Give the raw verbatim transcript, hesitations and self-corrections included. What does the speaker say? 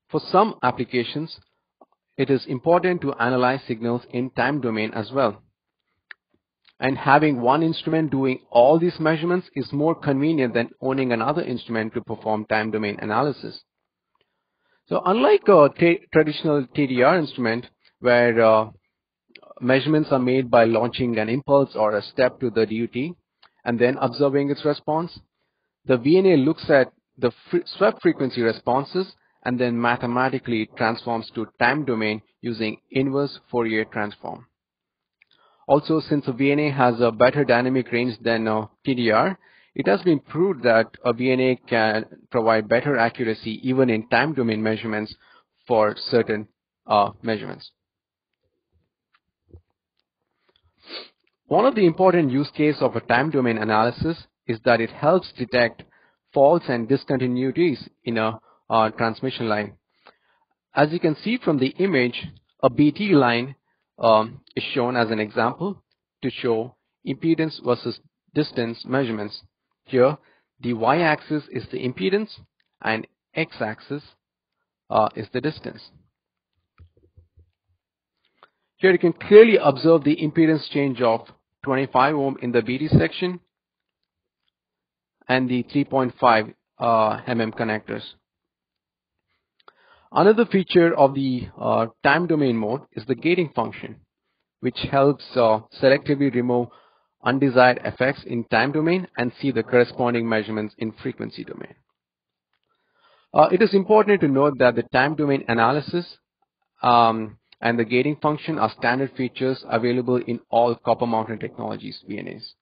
For some applications, it is important to analyze signals in time domain as well. And having one instrument doing all these measurements is more convenient than owning another instrument to perform time domain analysis. So unlike a traditional T D R instrument where uh, measurements are made by launching an impulse or a step to the D U T and then observing its response, the V N A looks at the swept frequency responses and then mathematically transforms to time domain using inverse Fourier transform. Also, since a V N A has a better dynamic range than a T D R, it has been proved that a V N A can provide better accuracy even in time domain measurements for certain uh, measurements. One of the important use cases of a time domain analysis is that it helps detect faults and discontinuities in a uh, transmission line. As you can see from the image, a B T line um, is shown as an example to show impedance versus distance measurements. Here, the y-axis is the impedance and x-axis uh, is the distance. Here you can clearly observe the impedance change of twenty-five ohm in the B T section and the three point five uh, millimeter connectors. Another feature of the uh, time domain mode is the gating function, which helps uh, selectively remove undesired effects in time domain and see the corresponding measurements in frequency domain. Uh, it is important to note that the time domain analysis um, and the gating function are standard features available in all copper mounted technologies V N As.